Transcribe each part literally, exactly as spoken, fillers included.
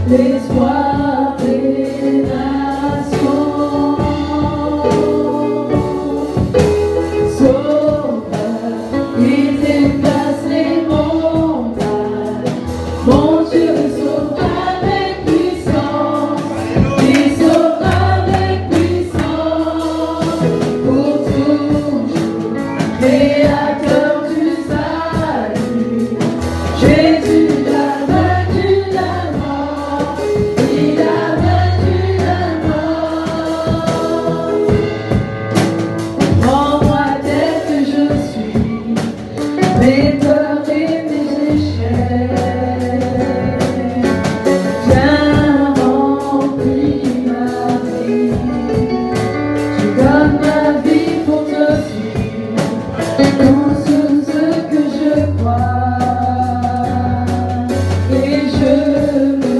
l'espoir des nations. Sauveur, il déplace les montagnes. Mon Dieu sauve avec puissance. Il sauve avec puissance. Pour toujours, créateur du salut. Jésus a vaincu la mort. Il a vaincu la mort. Rends-moi tel que je suis, mes peurs et mes échecs. Viens remplir ma vie. Je donne ma vie pour te suivre, pour tout ce que je crois. Et je me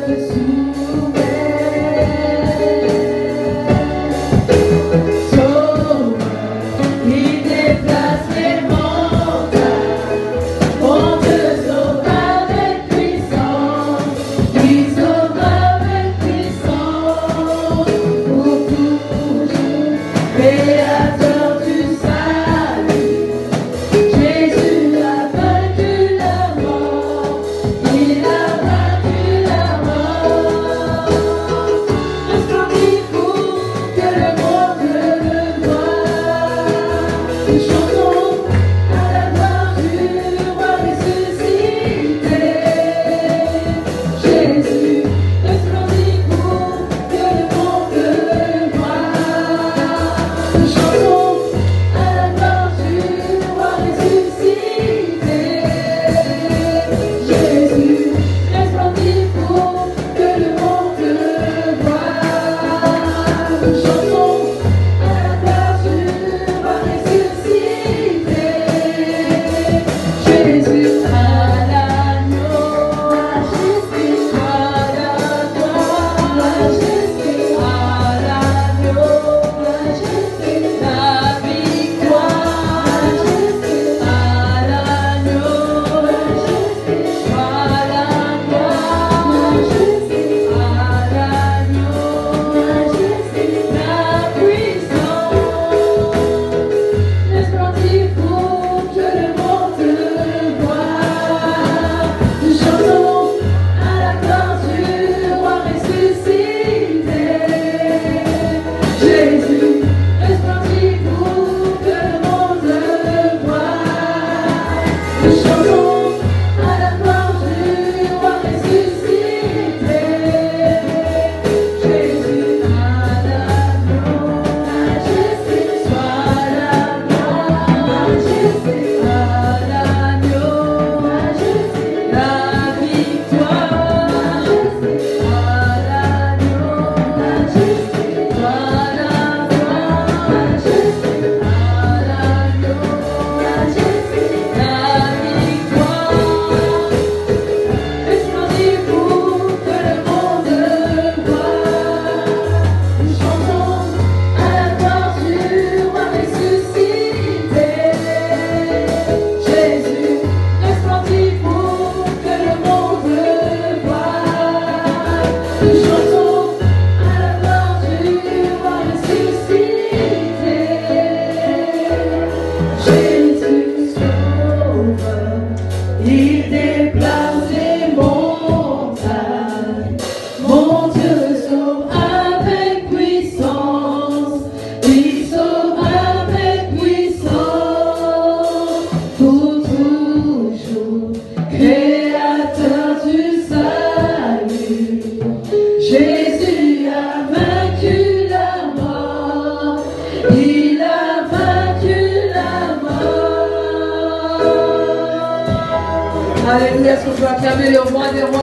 soumets. Sauveur, il déplace les montagnes. On te sauve avec puissance. Il sauve avec puissance. Pour toujours, créateur du salut. Jésus a vaincu la mort. Il a vaincu la mort. Resplendissez-vous que le monde le voit. Nous chantons à la gloire du roi ressuscité. Jésus, resplendissez-vous que le monde le voit. Nous chantons à la gloire du roi ressuscité. Jésus, resplendissez-vous que le monde le voit. Nous chantons à la gloire du roi ressuscité. Jésus à l'agneau, Jésus à la gloire, Jésus à l'agneau, Jésus la victoire, Jésus à l'agneau, Jésus à la gloire, Jésus à l'agneau, Jésus la puissance. Resplendissez-vous que le monde le voit. Nous chantons à la gloire du roi ressuscité. Jésus, resplendissez-vous que le monde le voit. Nous chantons à la gloire du roi ressuscité. Jésus à l'agneau, Jésus soit la gloire, Jésus à l'agneau, Jésus la victoire, Jésus à l'agneau, Jésus soit la gloire, Jésus à l'agneau, Jésus la victoire. Resplendissez-vous que le monde le voit. Nous chantons à la gloire du roi ressuscité. Jésus, resplendissez-vous que le monde le voit. Nous chantons à la gloire du roi ressuscité. Jésus sauveur, il déplace les montagnes. Mon Dieu sauve avec puissance. Il sauve avec puissance. Pour toujours, créateur du salut. Jésus a vaincu la mort. Il a vaincu la mort. Alléluia, est-ce qu'on peut acclamer le roi des rois?